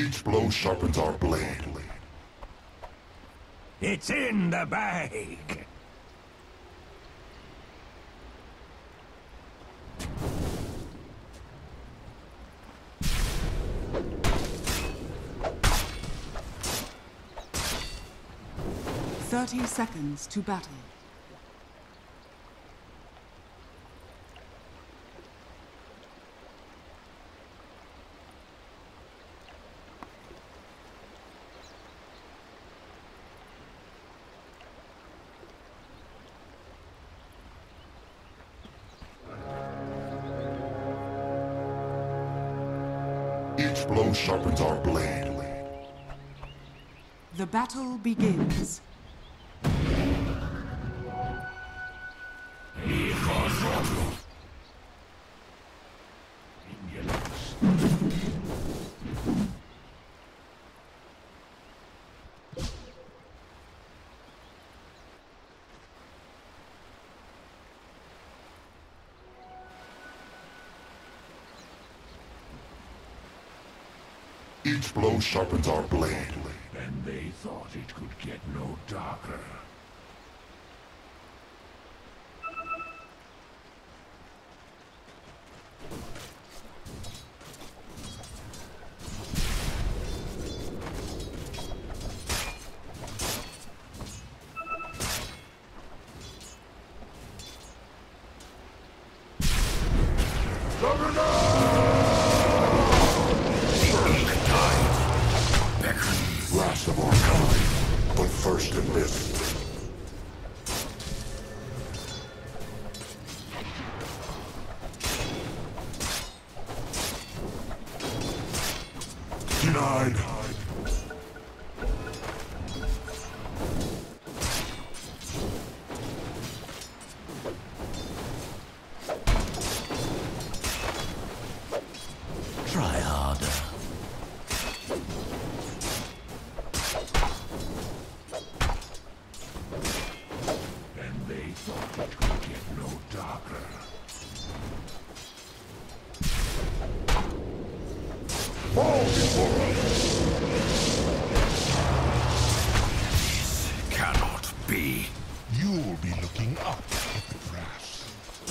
Each blow sharpens our blade. It's in the bag. Seconds to battle. Each blow sharpens our blade. The battle begins. Each blow sharpens our blade. And they thought it could get no darker. Juggernaut! Last of our kind, but first in this. Denied. Try harder. Thought it could get no darker. Fall before us! This cannot be. You'll be looking up at the grass.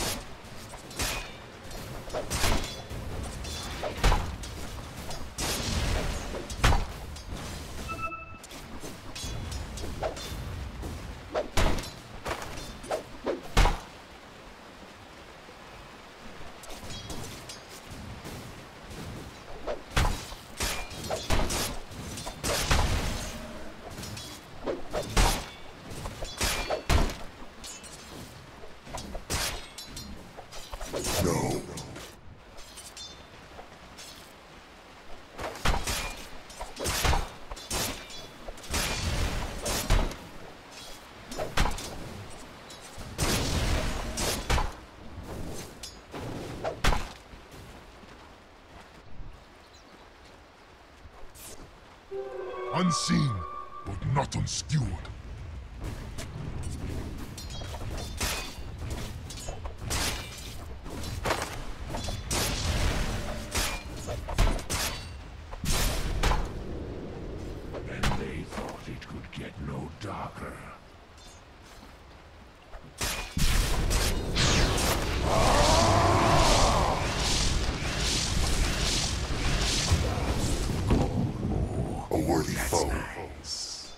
No. Unseen, but not unskewered. And they thought it could get no darker. A worthy foe. Nice.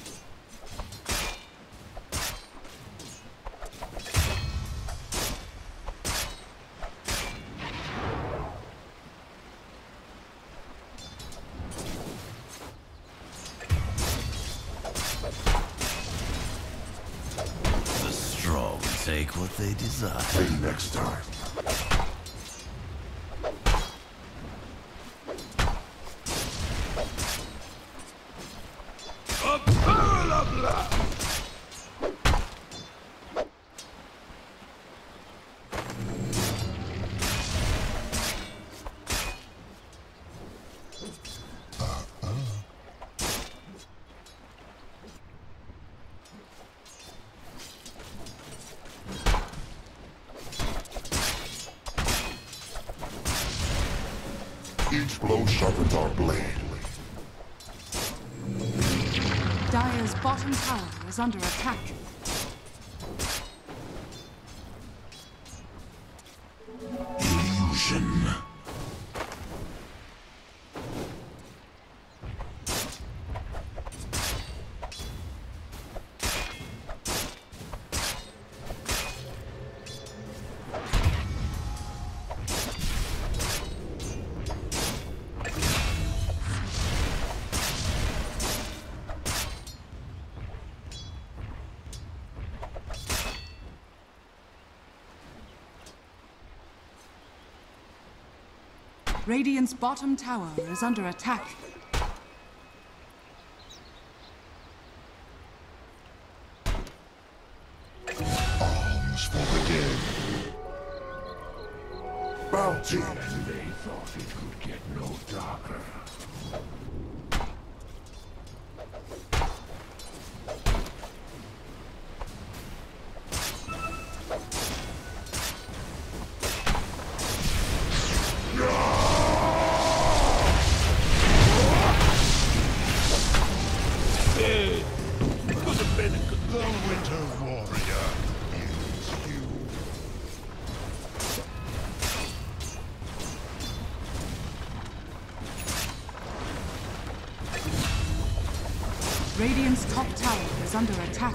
The strong take what they desire. Maybe next time. A pearl of love! Each blow sharpens our blade. Radiant's bottom tower is under attack. Illusion. Radiant's bottom tower is under attack. Arms for the dead. Bounty. And they thought it could get no darker. The Winter Warrior is you. Radiant's top tower is under attack.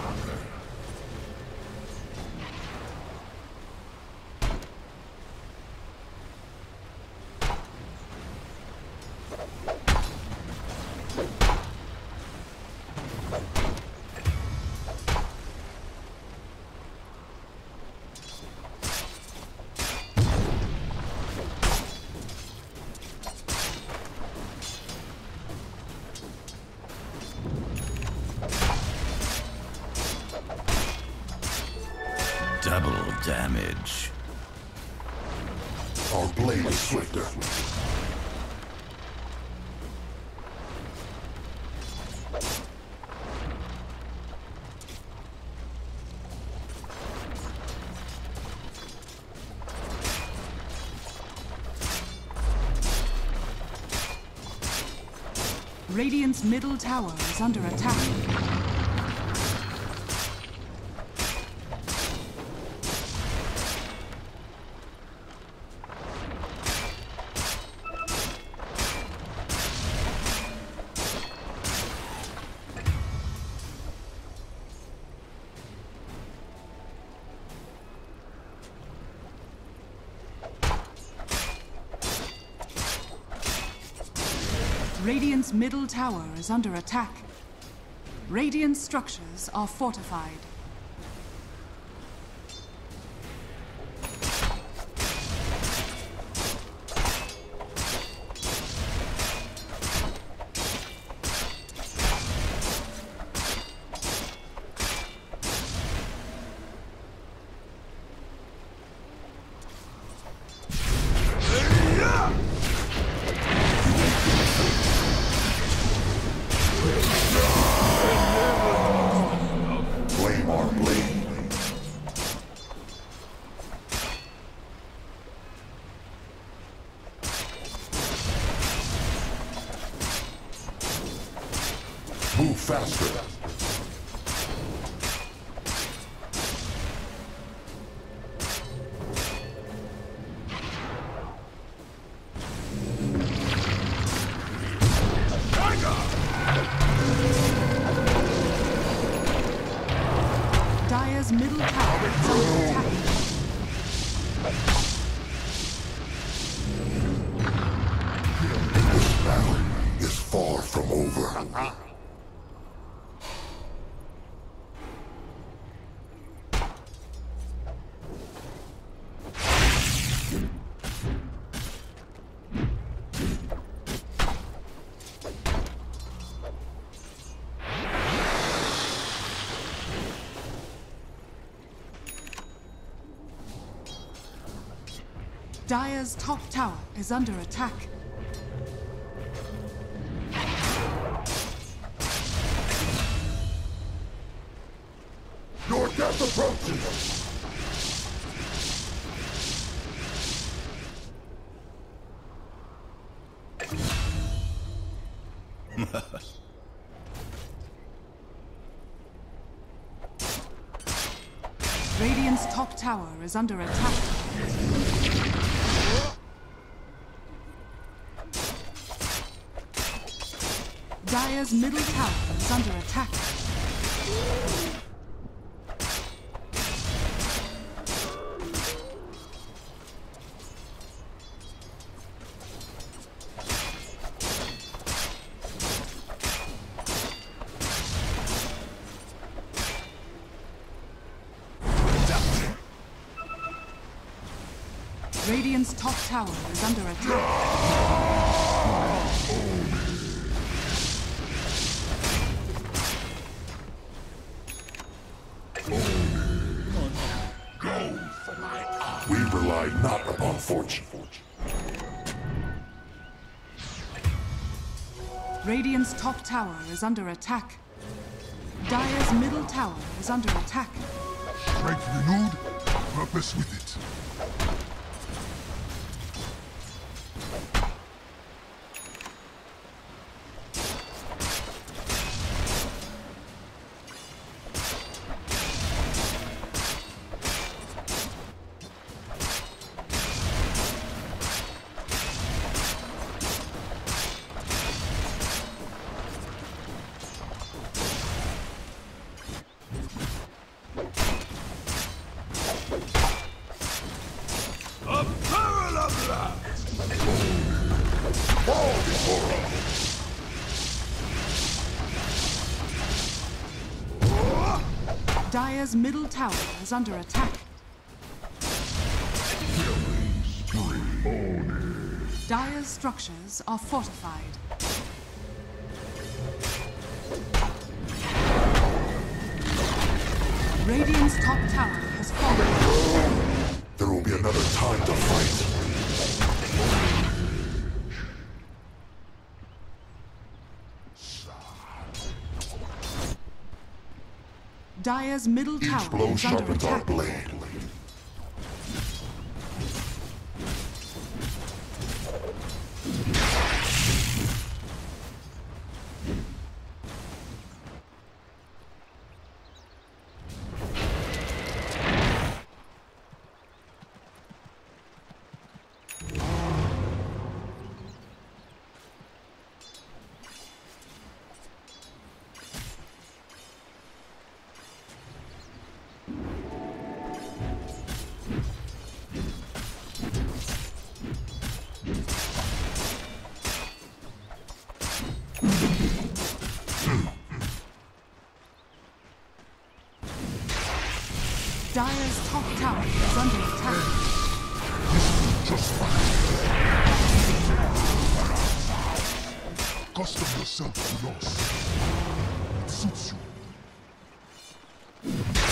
Double damage. Our blade is swifter. Radiant's middle tower is under attack. Radiant's middle tower is under attack. Radiant structures are fortified. Flame our blade. Move faster. Dire's middle tower is under attack. This battle is far from over. Dire's top tower is under attack. Your death approaches. Radiant's top tower is under attack. Dire's middle tower is under attack. Radiant's top tower is under attack. We rely not upon fortune. Radiant's top tower is under attack. Dire's middle tower is under attack. Strength renewed, purpose with it. Dire's middle tower is under attack. Dire's structures are fortified. Radiant's top tower has fallen. There will be another time to fight. Dire's middle Each tower blow is under sharpens our attack. blade. Dire's top tower is under attack. Just fine. Accustom yourself to loss. It suits you.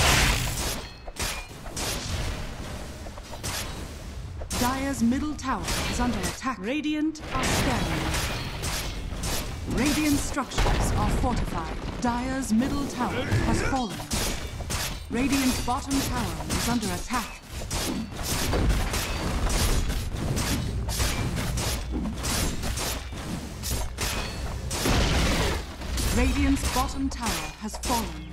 Dire's middle tower is under attack. Radiant are scanning. Radiant structures are fortified. Dire's middle tower has fallen. Radiant's bottom tower is under attack. Radiant's bottom tower has fallen.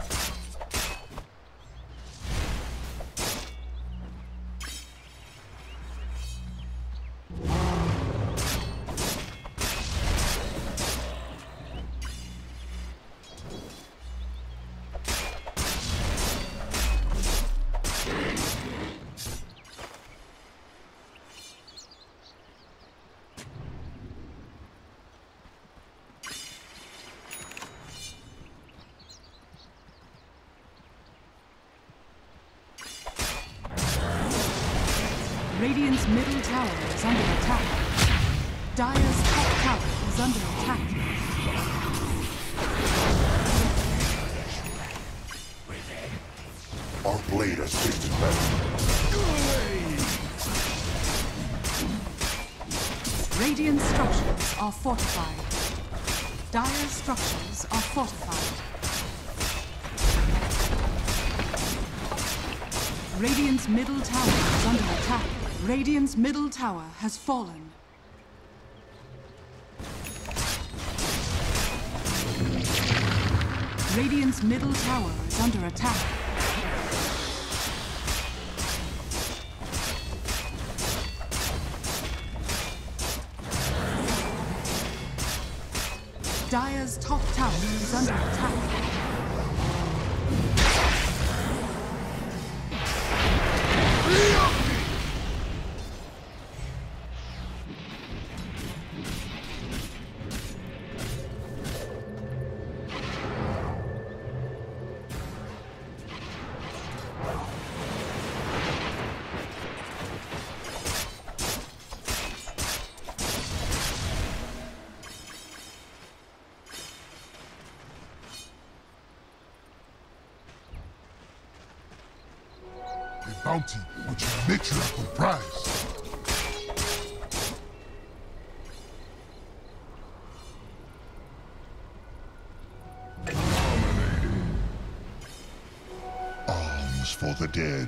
Radiant's middle tower is under attack. Dire's top tower is under attack. Our blade has tasted better. Radiant structures are fortified. Dire's structures are fortified. Radiant's middle tower is under attack. Radiant's middle tower has fallen. Radiant's middle tower is under attack. Dire's top tower is under attack. A bounty which nature will prize. Arms for the dead.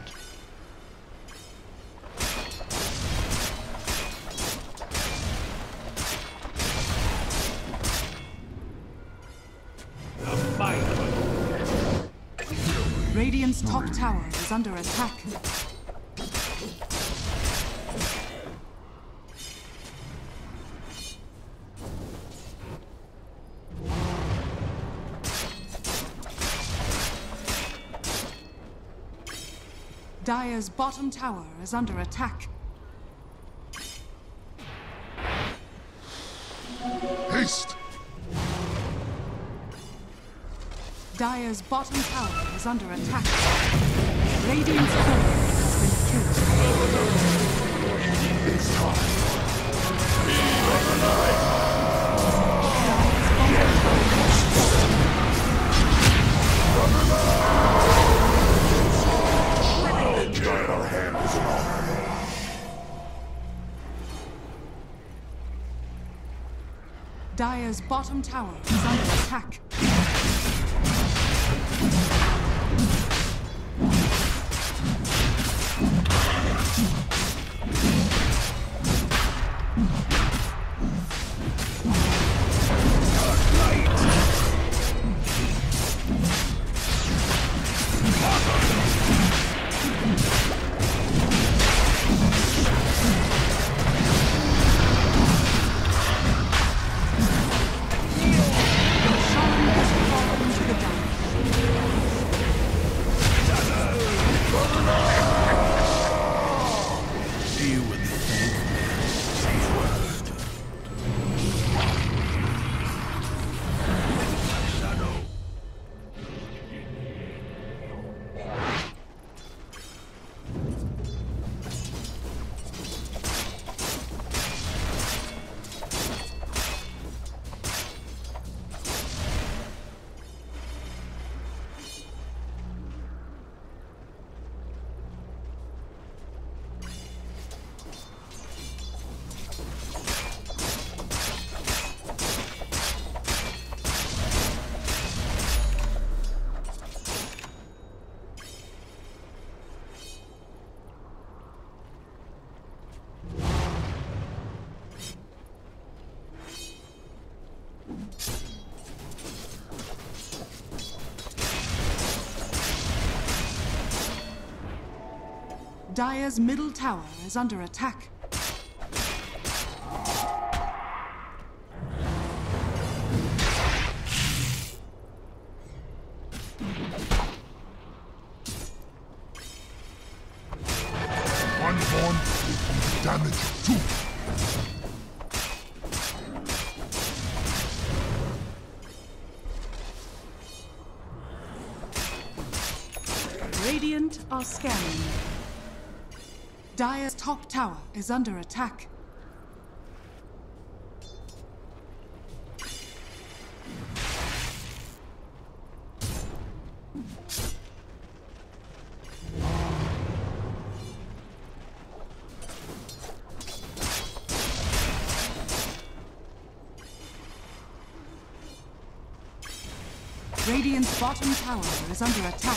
Radiant's top tower is under attack. Dire's bottom tower is under attack. Haste! Dire's bottom tower is under attack. Radiant's turret has been killed. It's time. Our hand is an honor. Dire's bottom tower is under attack. Dire's middle tower is under attack. One born will do damage too. Radiant are scanning. Dire's top tower is under attack. Radiant's bottom tower is under attack.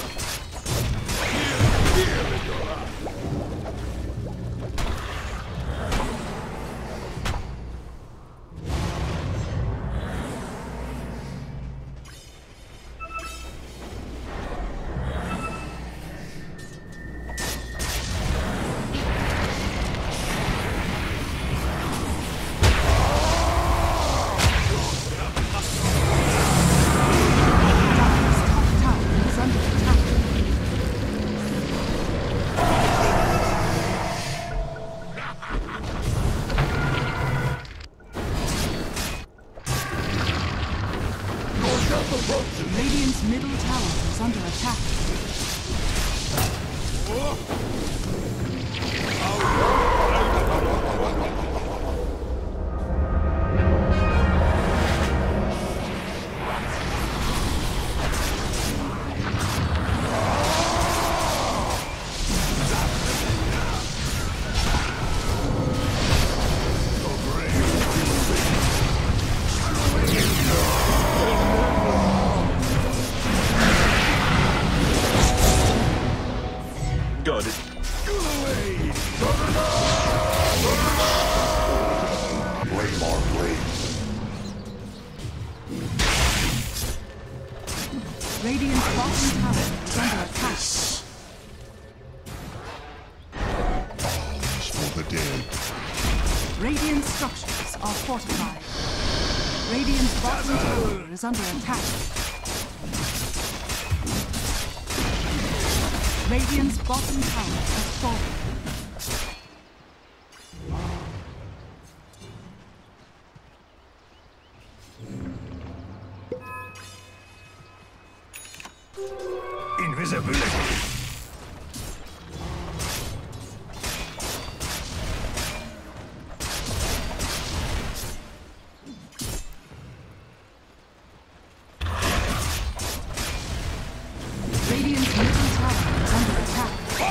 Radiant's middle tower is under attack. Got it. Blame our blades. Radiant's bottom tower is under attack. Alms for the dead. Radiant structures are fortified. Radiant's bottom tower is under attack. Radiant's bottom tower has fallen. Invisibility. Radiant's middle tower is under attack.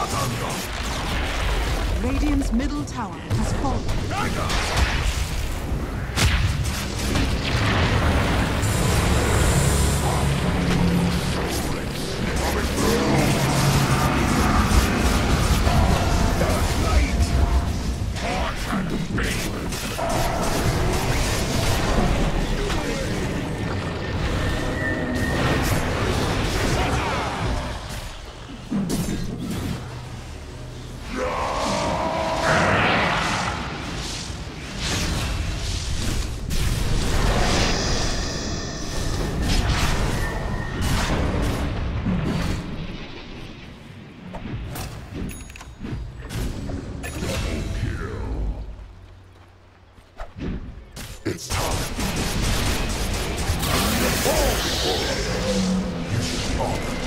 Radiant's middle tower has fallen. It's time. You should be honored.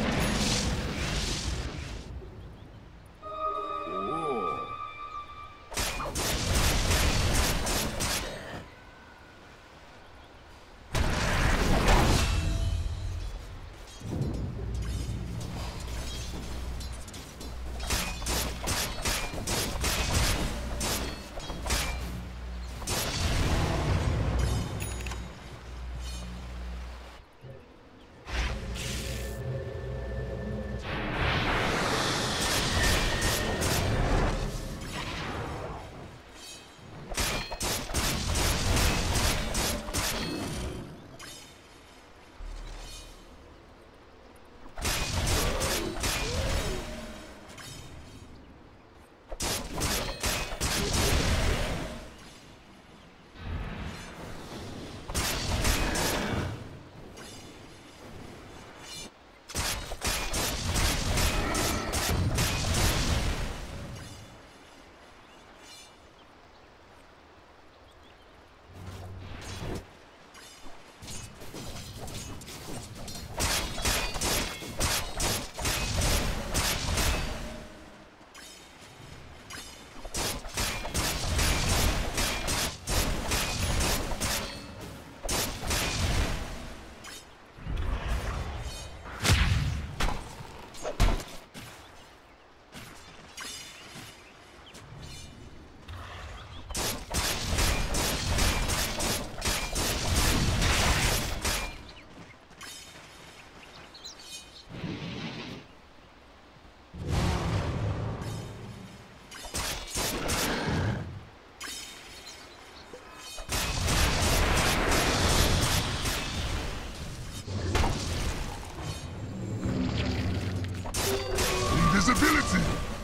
Invisibility!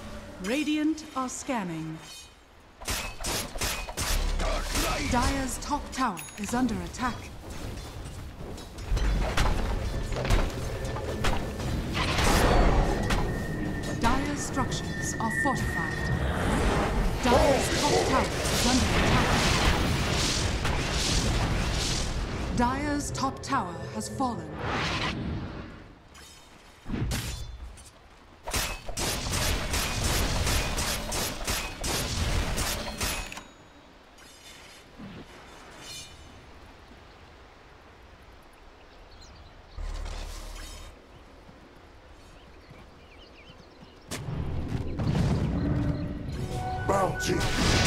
Radiant are scanning. Dire's top tower is under attack. Dire's structures are fortified. Dire's top tower is under attack. Dire's top tower has fallen. Bounty.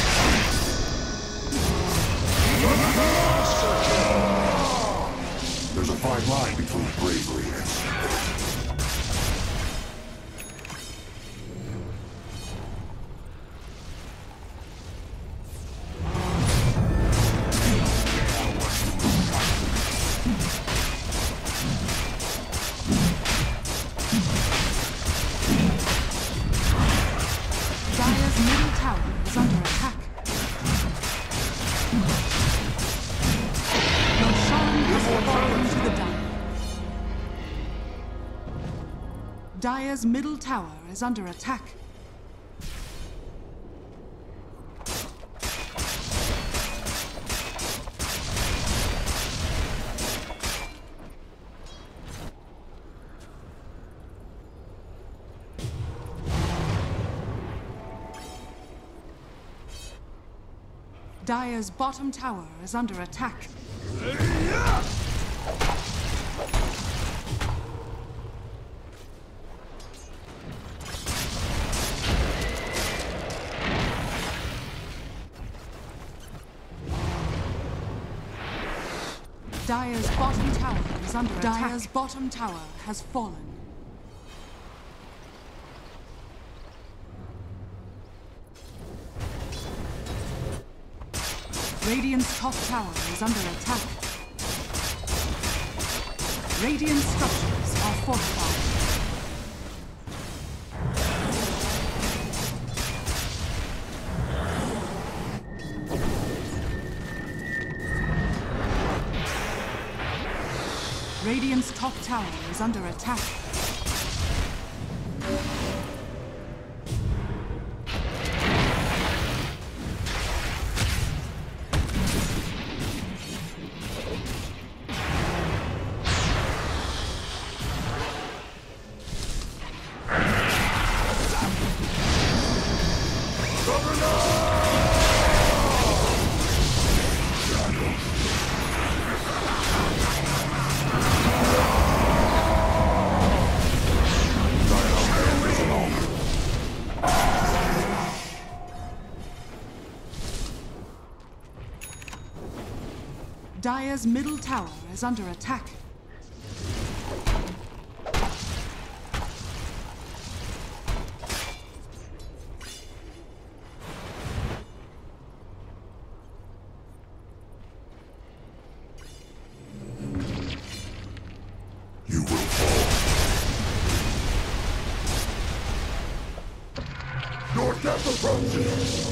There's a fine line between bravery and stupidity. Dire's middle tower is under attack. Roshan has fallen to the Dire. Dire's middle tower is under attack. Dire's bottom tower is under attack. Dire's bottom tower is under attack. Dire's bottom tower has fallen. Radiant's top tower is under attack. Radiant structures are fortified. Radiant's top tower is under attack. Dire's middle tower is under attack. You will fall. Your death approaches!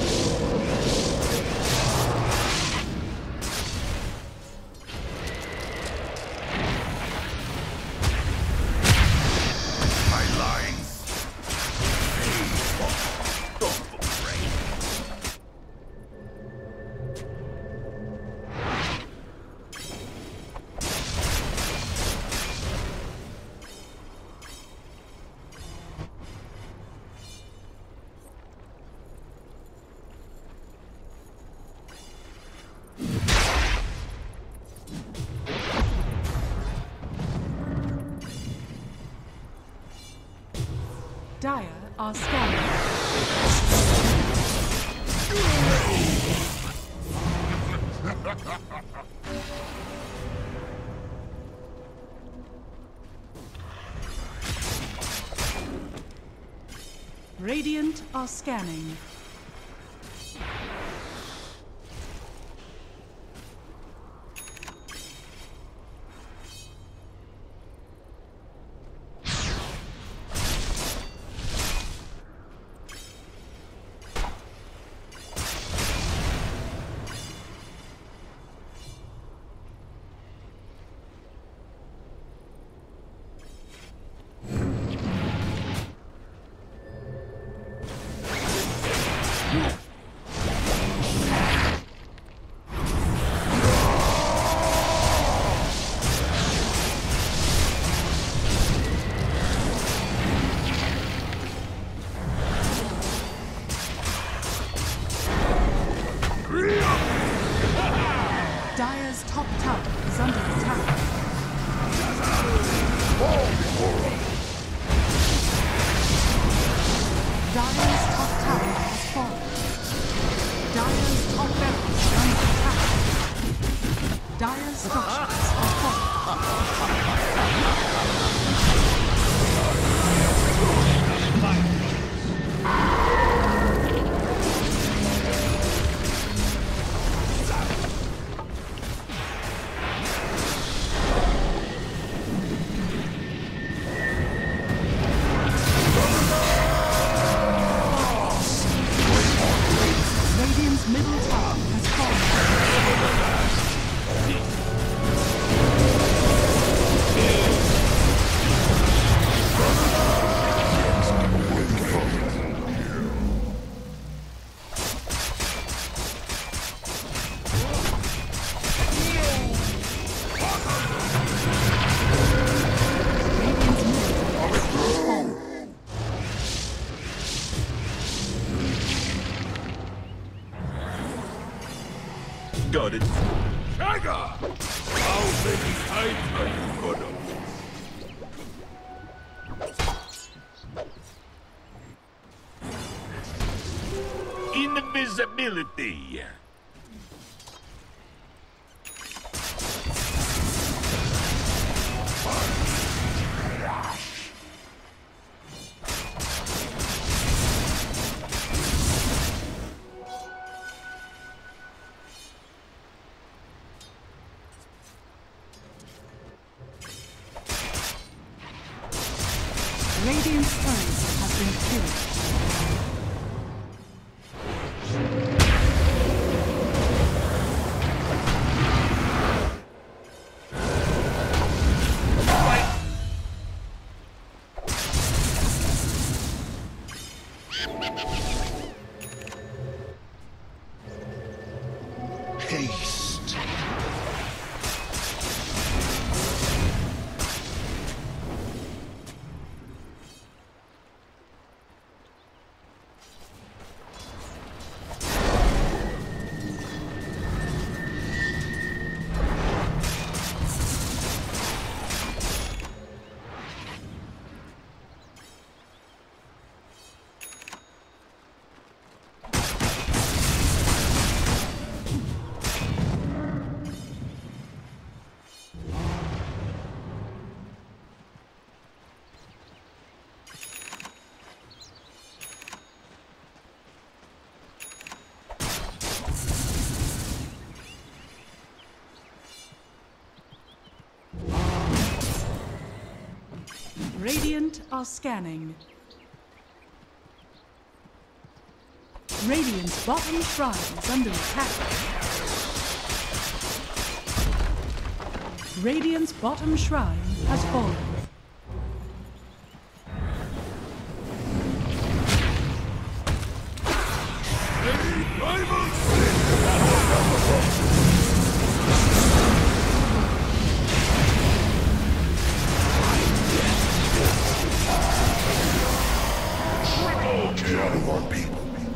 Dire are scanning. Radiant are scanning. Dire's top tower is under attack. Dire's top tower has fallen. Dire's top barracks is under attack. Dire's structures are falling. Radiant's middle tower has fallen. Got it. Jagger! How many times are you gonna... Invisibility! Radiant's turret has been killed. Haste. Radiant are scanning. Radiant's bottom shrine is under attack. Radiant's bottom shrine has fallen. Get out of our people.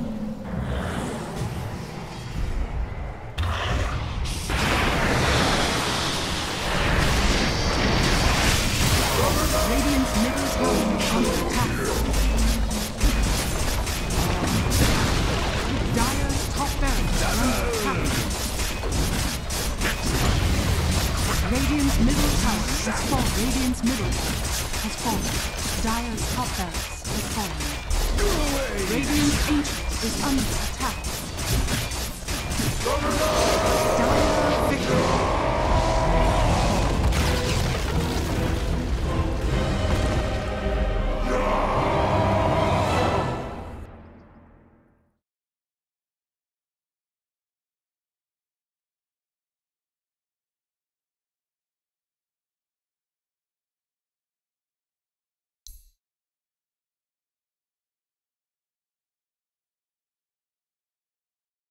Radiant's middle tower is under attack. Dire's top barracks are under attack. Radiant's middle tower has fallen. Radiant's middle tower has fallen. Dire's top barracks has fallen. Radiant's ancient is under attack.